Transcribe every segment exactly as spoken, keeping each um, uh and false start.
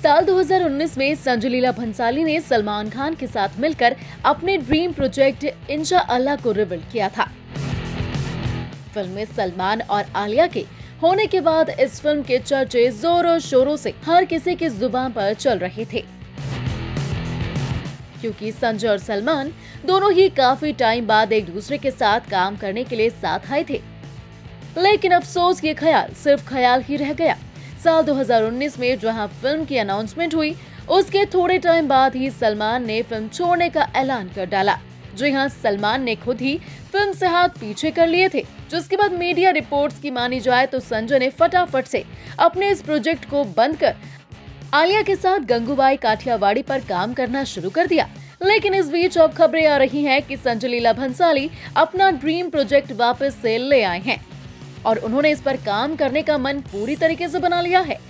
साल दो हज़ार उन्नीस में संजय लीला भंसाली ने सलमान खान के साथ मिलकर अपने ड्रीम प्रोजेक्ट इंशाअल्लाह को रिवील किया था। फिल्म में सलमान और आलिया के होने के बाद इस फिल्म के चर्चे जोरों शोरों से हर किसी की जुबान पर चल रहे थे, क्योंकि संजय और सलमान दोनों ही काफी टाइम बाद एक दूसरे के साथ काम करने के लिए साथ आए थे। लेकिन अफसोस ये ख्याल सिर्फ ख्याल ही रह गया। साल दो हज़ार उन्नीस में जहां फिल्म की अनाउंसमेंट हुई, उसके थोड़े टाइम बाद ही सलमान ने फिल्म छोड़ने का ऐलान कर डाला। जी हां, सलमान ने खुद ही फिल्म से हाथ पीछे कर लिए थे। जिसके बाद मीडिया रिपोर्ट्स की मानी जाए तो संजय ने फटाफट से अपने इस प्रोजेक्ट को बंद कर आलिया के साथ गंगूबाई काठियावाड़ी पर काम करना शुरू कर दिया। लेकिन इस बीच अब खबरें आ रही हैं कि संजय लीला भंसाली अपना ड्रीम प्रोजेक्ट वापस से ले आए हैं और उन्होंने इस पर काम करने का मन पूरी तरीके से बना लिया है।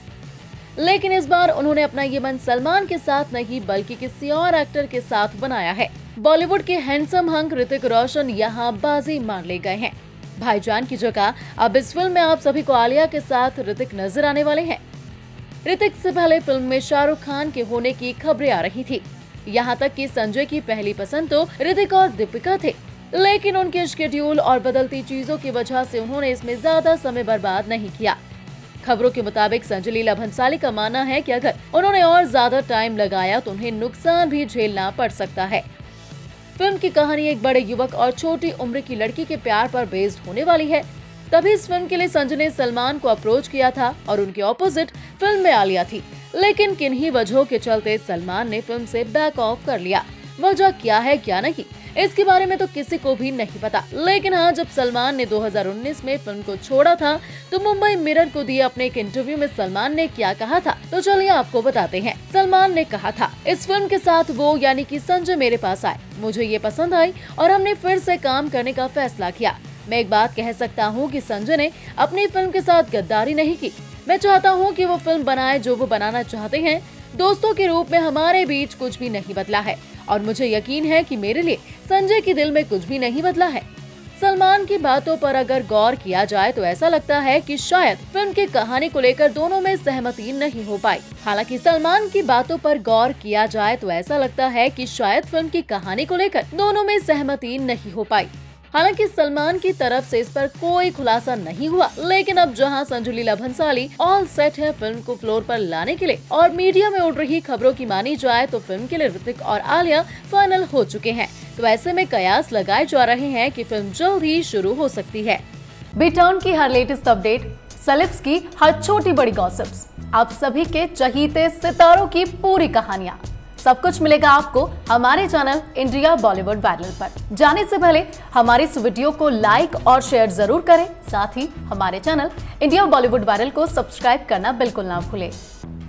लेकिन इस बार उन्होंने अपना ये मन सलमान के साथ नहीं बल्कि किसी और एक्टर के साथ बनाया है। बॉलीवुड के हैंडसम हंक ऋतिक रोशन यहाँ बाजी मार ले गए हैं। भाईजान की जगह अब इस फिल्म में आप सभी को आलिया के साथ ऋतिक नजर आने वाले हैं। ऋतिक से पहले फिल्म में शाहरुख खान के होने की खबरें आ रही थी। यहाँ तक कि संजय की पहली पसंद तो ऋतिक और दीपिका थे, लेकिन उनके शेड्यूल और बदलती चीजों की वजह से उन्होंने इसमें ज्यादा समय बर्बाद नहीं किया। खबरों के मुताबिक संजय लीला भंसाली का मानना है कि अगर उन्होंने और ज्यादा टाइम लगाया तो उन्हें नुकसान भी झेलना पड़ सकता है। फिल्म की कहानी एक बड़े युवक और छोटी उम्र की लड़की के प्यार पर बेस्ड होने वाली है। तभी इस फिल्म के लिए संजय ने सलमान को अप्रोच किया था और उनके ऑपोजिट फिल्म में आलिया थी। लेकिन किन्हीं वजहों के चलते सलमान ने फिल्म से बैक ऑफ कर लिया। वजह क्या है क्या नहीं, इसके बारे में तो किसी को भी नहीं पता। लेकिन हाँ, जब सलमान ने दो हज़ार उन्नीस में फिल्म को छोड़ा था तो मुंबई मिरर को दिए अपने एक इंटरव्यू में सलमान ने क्या कहा था, तो चलिए आपको बताते हैं। सलमान ने कहा था, इस फिल्म के साथ वो यानी कि संजय मेरे पास आए, मुझे ये पसंद आई और हमने फिर से काम करने का फैसला किया। मैं एक बात कह सकता हूँ कि संजय ने अपनी फिल्म के साथ गद्दारी नहीं की। मैं चाहता हूँ कि वो फिल्म बनाए जो वो बनाना चाहते हैं। दोस्तों के रूप में हमारे बीच कुछ भी नहीं बदला है और मुझे यकीन है कि मेरे लिए संजय के दिल में कुछ भी नहीं बदला है। सलमान की बातों पर अगर गौर किया जाए तो ऐसा लगता है कि शायद फिल्म की कहानी को लेकर दोनों में सहमति नहीं हो पाई। हालांकि सलमान की बातों पर गौर किया जाए तो ऐसा लगता है कि शायद फिल्म की कहानी को लेकर दोनों में सहमति नहीं हो पाई। हालांकि सलमान की तरफ से इस पर कोई खुलासा नहीं हुआ। लेकिन अब जहां संजय लीला भंसाली ऑल सेट है फिल्म को फ्लोर पर लाने के लिए और मीडिया में उड़ रही खबरों की मानी जाए तो फिल्म के लिए ऋतिक और आलिया फाइनल हो चुके हैं। तो ऐसे में कयास लगाए जा रहे हैं कि फिल्म जल्द ही शुरू हो सकती है। बीटाउन की हर लेटेस्ट अपडेट, सेलेब्स की हर छोटी बड़ी गॉसिप्स, आप सभी के चहीते सितारों की पूरी कहानियां, सब कुछ मिलेगा आपको हमारे चैनल इंडिया बॉलीवुड वायरल पर। जाने से पहले हमारी इस वीडियो को लाइक और शेयर जरूर करें। साथ ही हमारे चैनल इंडिया बॉलीवुड वायरल को सब्सक्राइब करना बिल्कुल ना भूलें।